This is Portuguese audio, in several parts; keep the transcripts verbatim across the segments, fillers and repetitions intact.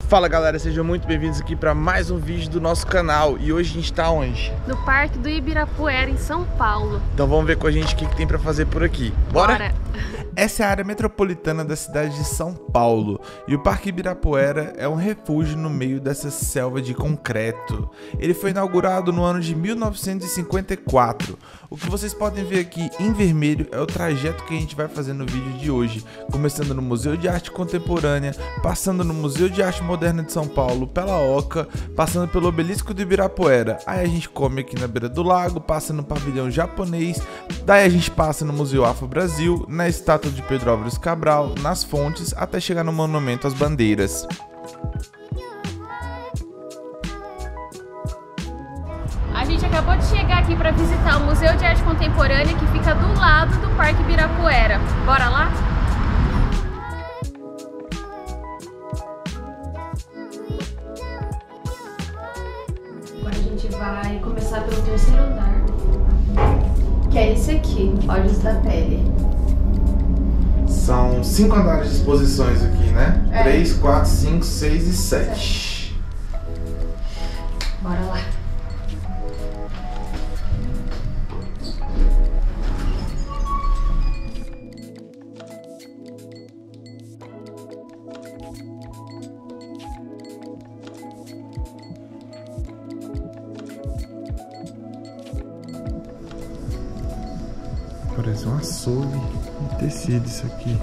Fala galera, sejam muito bem-vindos aqui para mais um vídeo do nosso canal. E hoje a gente tá onde? No Parque do Ibirapuera, em São Paulo. Então vamos ver com a gente o que, que tem para fazer por aqui. Bora? Bora! Essa é a área metropolitana da cidade de São Paulo e o Parque Ibirapuera é um refúgio no meio dessa selva de concreto. Ele foi inaugurado no ano de mil novecentos e cinquenta e quatro. O que vocês podem ver aqui em vermelho é o trajeto que a gente vai fazer no vídeo de hoje, começando no Museu de Arte Contemporânea, passando no Museu de Arte Moderna de São Paulo, pela Oca, passando pelo Obelisco do Ibirapuera. Aí a gente come aqui na beira do lago, passa no pavilhão japonês, daí a gente passa no Museu Afro Brasil, na estátua de Pedro Álvares Cabral, nas fontes, até chegar no Monumento às Bandeiras. A gente acabou de chegar aqui para visitar o Museu de Arte Contemporânea, que fica do lado do Parque Ibirapuera. Bora lá? Agora a gente vai começar pelo terceiro andar, que é esse aqui, Olhos da Pele. São cinco andares de exposições aqui, né? É. três, quatro, cinco, seis e sete. Bora lá. Parece um açougue de tecido isso aqui.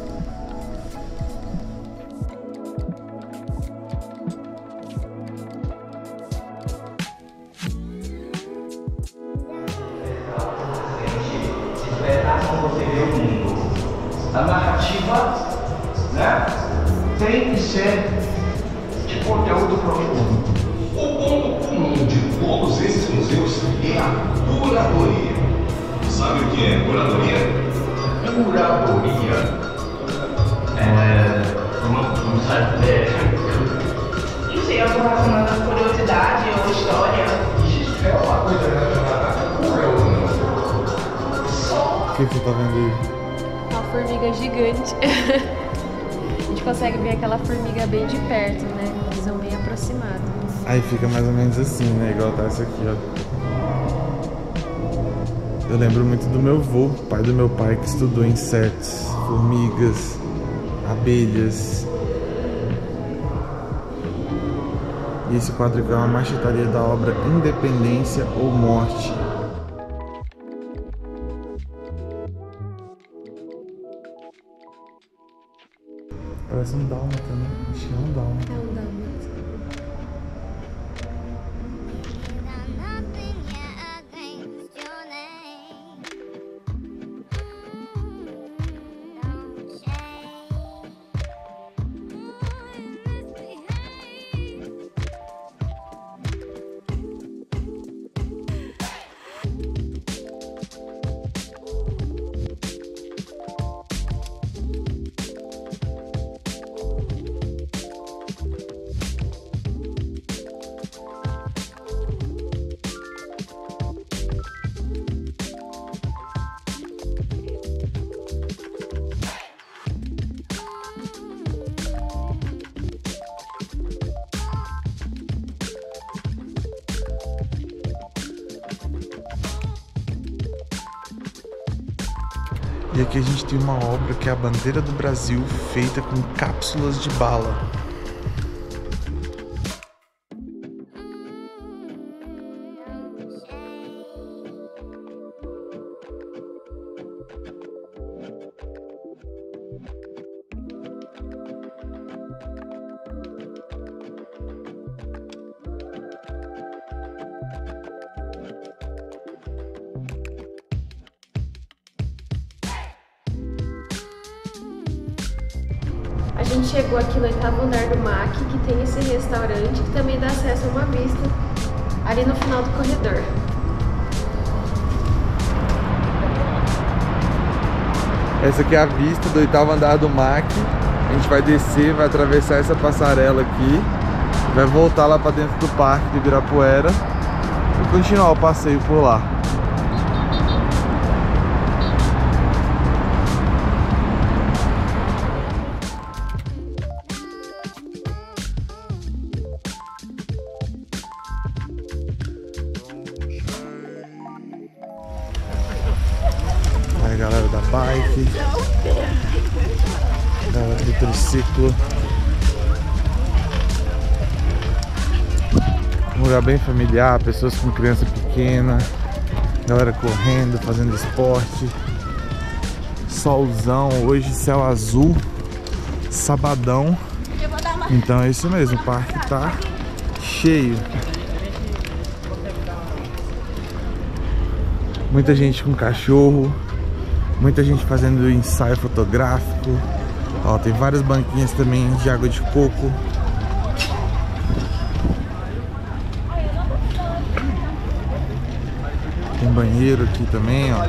A narrativa, né, tem que ser de conteúdo profundo. O ponto comum de todos esses museus é a curadoria. Sabe o que é curadoria? Curadoria é uma sabe, Não sei, algo relacionado à curiosidade ou história. Isso é uma coisa relacionada à cura ou não? Só O que você tá vendo aí? Uma formiga gigante. A gente consegue ver aquela formiga bem de perto, né? Uma visão bem aproximada. Aí fica mais ou menos assim, né? Igual tá isso aqui, ó. Eu lembro muito do meu avô, pai do meu pai, que estudou insetos, formigas, abelhas. E esse quadro aqui é uma marchetaria da obra Independência ou Morte. Parece um dálmata, né? Acho que é um dálmata. É um dálmata. E aqui a gente tem uma obra que é a bandeira do Brasil feita com cápsulas de bala. A gente chegou aqui no oitavo andar do M A C, que tem esse restaurante que também dá acesso a uma vista ali no final do corredor. Essa aqui é a vista do oitavo andar do M A C. A gente vai descer, vai atravessar essa passarela aqui, vai voltar lá para dentro do Parque do Ibirapuera e continuar o passeio por lá. Aí a galera da bike, galera do triciclo. Um lugar bem familiar, pessoas com criança pequena, galera correndo, fazendo esporte. Solzão, hoje céu azul, sabadão. Então é isso mesmo, o parque tá cheio. Muita gente com cachorro, muita gente fazendo ensaio fotográfico. Ó, tem várias banquinhas também de água de coco. Tem banheiro aqui também, ó.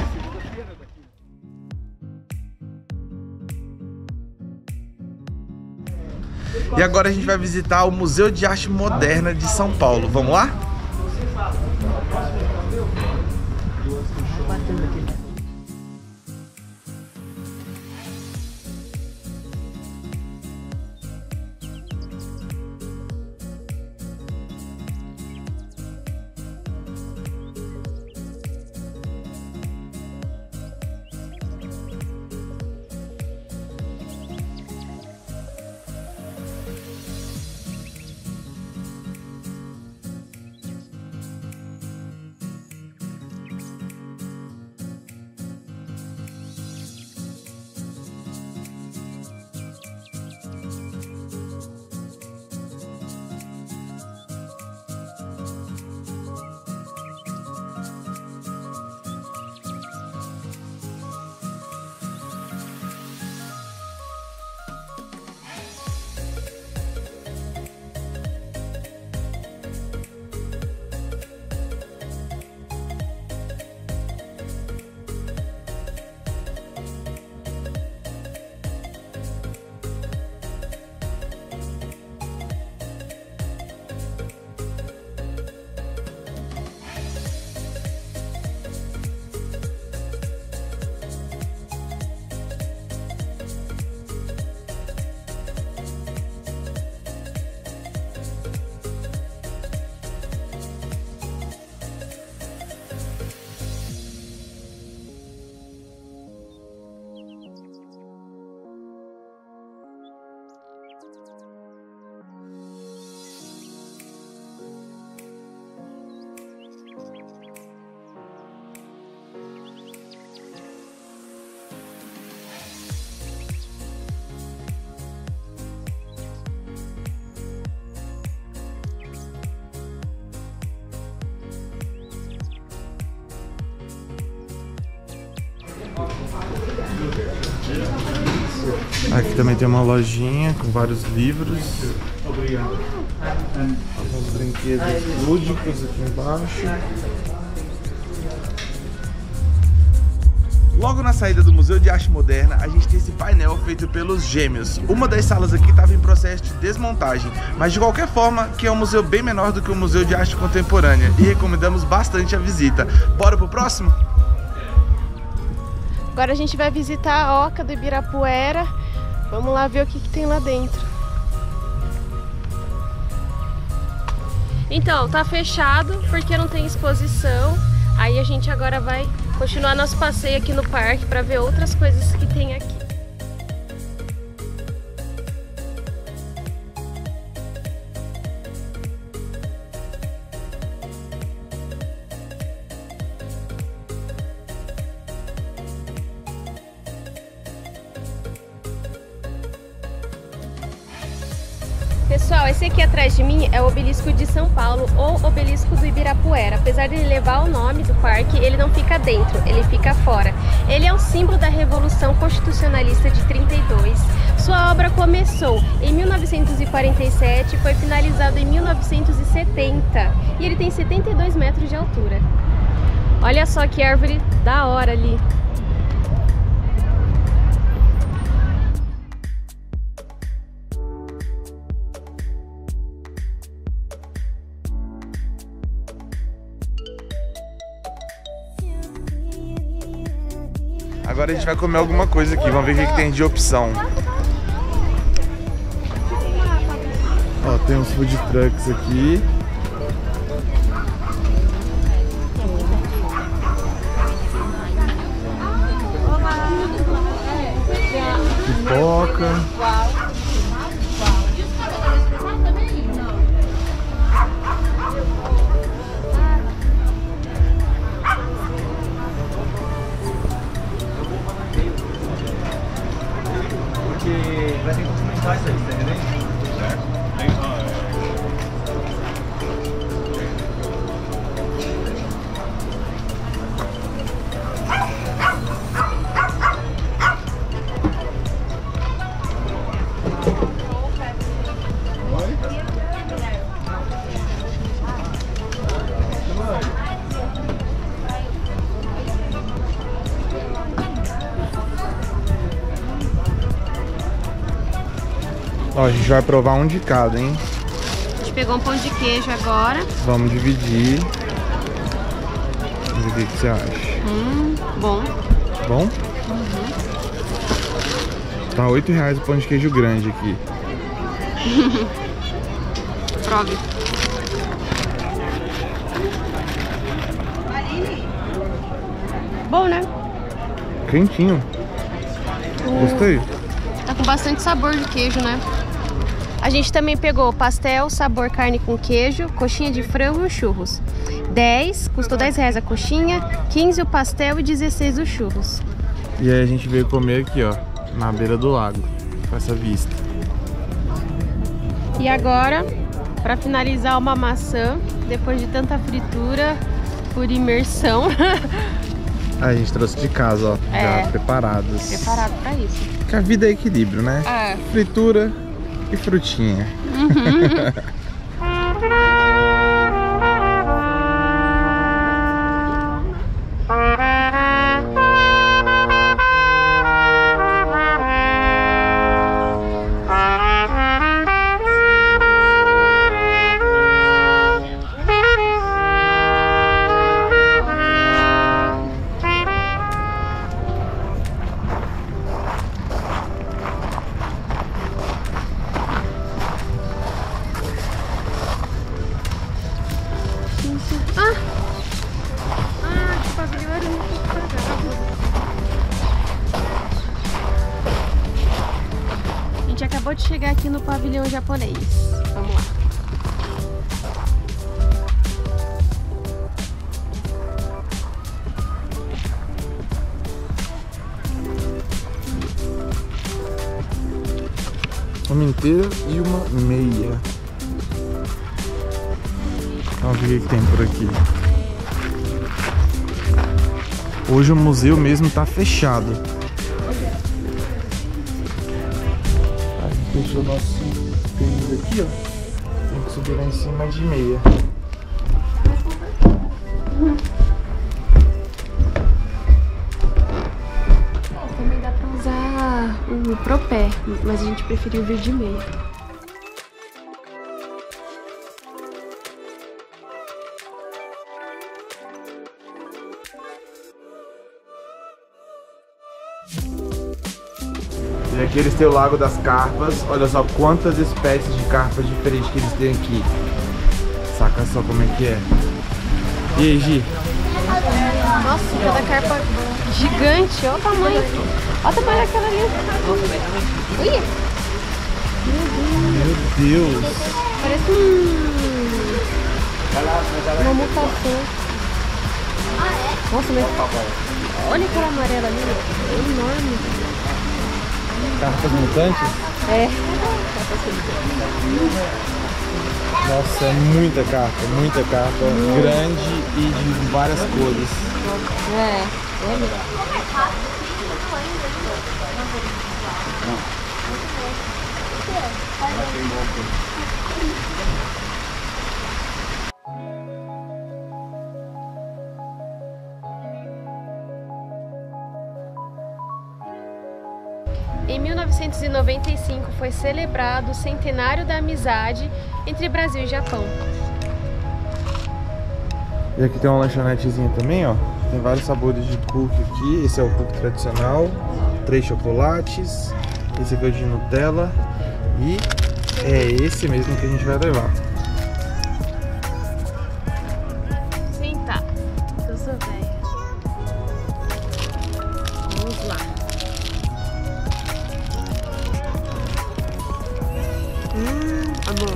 E agora a gente vai visitar o Museu de Arte Moderna de São Paulo. Vamos lá? Aqui também tem uma lojinha com vários livros. Obrigado. Alguns brinquedos lúdicos aqui embaixo. Logo na saída do Museu de Arte Moderna, a gente tem esse painel feito pelos gêmeos. Uma das salas aqui estava em processo de desmontagem, mas de qualquer forma, que é um museu bem menor do que o Museu de Arte Contemporânea, e recomendamos bastante a visita. Bora pro próximo? Agora a gente vai visitar a Oca do Ibirapuera. Vamos lá ver o que, que tem lá dentro. Então, tá fechado porque não tem exposição. Aí a gente agora vai continuar nosso passeio aqui no parque para ver outras coisas que tem aqui. Pessoal, esse aqui atrás de mim é o Obelisco de São Paulo, ou Obelisco do Ibirapuera. Apesar de ele levar o nome do parque, ele não fica dentro, ele fica fora. Ele é um símbolo da Revolução Constitucionalista de trinta e dois. Sua obra começou em mil novecentos e quarenta e sete e foi finalizado em mil novecentos e setenta. E ele tem setenta e dois metros de altura. Olha só que árvore da hora ali. Agora a gente vai comer alguma coisa aqui, vamos ver o que, que tem de opção. Ó, tem uns food trucks aqui. açúcar. Porque vai ter que complementar isso aí, tá entendendo? Certo? Ó, a gente vai provar um de cada, hein? A gente pegou um pão de queijo agora. Vamos dividir. Vamos ver o que você acha. Hum, bom. Bom? Uhum. Tá oito reais o pão de queijo grande aqui. Prove. Bom, né? Quentinho. Gostei. Tá com bastante sabor de queijo, né? A gente também pegou pastel, sabor carne com queijo, coxinha de frango e churros. dez, custou dez reais a coxinha, quinze o pastel e dezesseis os churros. E aí a gente veio comer aqui, ó, na beira do lago, com essa vista. E agora, pra finalizar, uma maçã, depois de tanta fritura, por imersão. A gente trouxe de casa, ó, É. já preparadas. Preparado pra isso. Que a vida é equilíbrio, né? É. Fritura e frutinha. Ah! Ah, que pavilhão era um pouco pra cá. A gente acabou de chegar aqui no pavilhão japonês. Vamos lá. Uma inteira e uma meia. Vamos ver o que tem por aqui. Hoje o museu mesmo tá fechado. A gente fechou nosso tênis aqui, ó. Tem que subir lá em cima de meia. Também dá pra usar o pro pé, mas a gente preferiu vir de meia. E aqui eles têm o Lago das Carpas. Olha só quantas espécies de carpas diferentes que eles têm aqui. Saca só como é que é. E aí, Gi? Nossa, cada carpa gigante, olha o tamanho. Olha o tamanho daquela ali. Ui! Meu Deus. Parece um... uma mutação. Nossa, mas... olha aquela amarela ali, é enorme. Carpas mutantes? É. Nossa, é muita carpa, muita carpa. Grande e de várias cores. É. Em mil novecentos e noventa e cinco foi celebrado o centenário da amizade entre Brasil e Japão. E aqui tem uma lanchonetezinha também, ó. Tem vários sabores de cookie aqui. Esse é o cookie tradicional. Três chocolates. Esse aqui é o de Nutella. E é esse mesmo que a gente vai levar. Sentar, que eu sou velha. Vamos lá. Amor.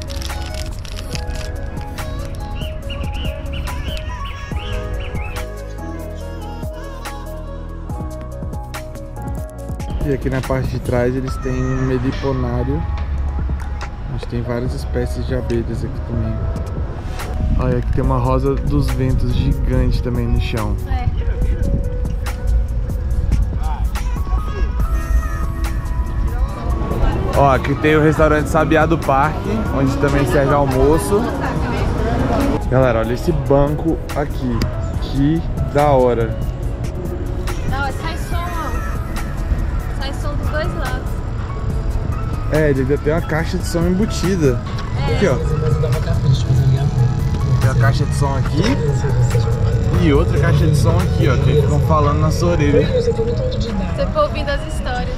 E aqui na parte de trás eles têm um meliponário. A gente tem várias espécies de abelhas aqui também. Olha, aqui tem uma rosa dos ventos gigante também no chão. É. Ó, aqui tem o restaurante Sabiá do Parque, onde também serve almoço. Galera, olha esse banco aqui. Que da hora. Não, sai som, ó. Sai som dos dois lados. É, ele ainda tem uma caixa de som embutida. É. Aqui, ó. Tem uma caixa de som aqui e outra caixa de som aqui, ó, que eles ficam falando na sua orelha. Você ficou ouvindo as histórias.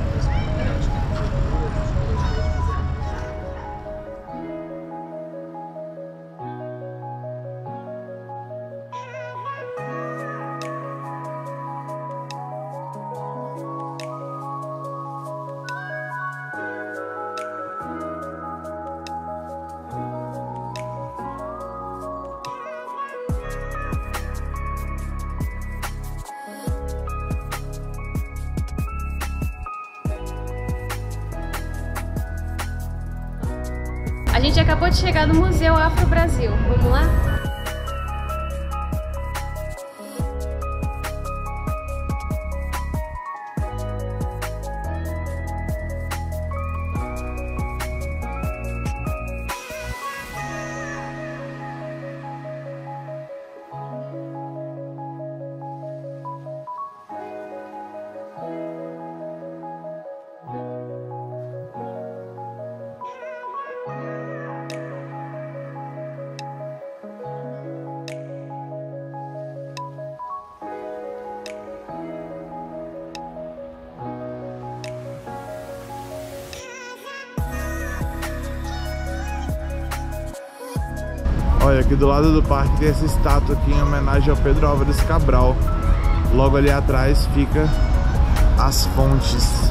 A gente acabou de chegar no Museu Afro Brasil. Vamos lá? Olha, aqui do lado do parque tem essa estátua aqui em homenagem ao Pedro Álvares Cabral. Logo ali atrás fica as fontes.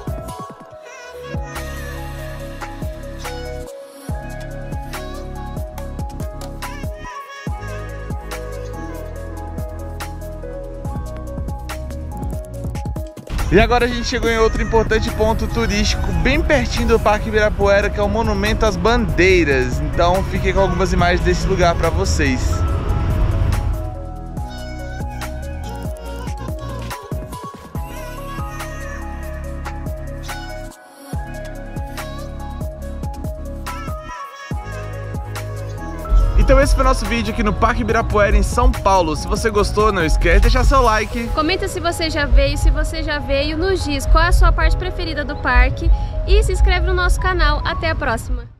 E agora a gente chegou em outro importante ponto turístico bem pertinho do Parque Ibirapuera, que é o Monumento às Bandeiras. Então fiquei com algumas imagens desse lugar para vocês. Então esse foi o nosso vídeo aqui no Parque Ibirapuera em São Paulo. Se você gostou, não esquece de deixar seu like. Comenta se você já veio, se você já veio, nos diz qual é a sua parte preferida do parque e se inscreve no nosso canal. Até a próxima!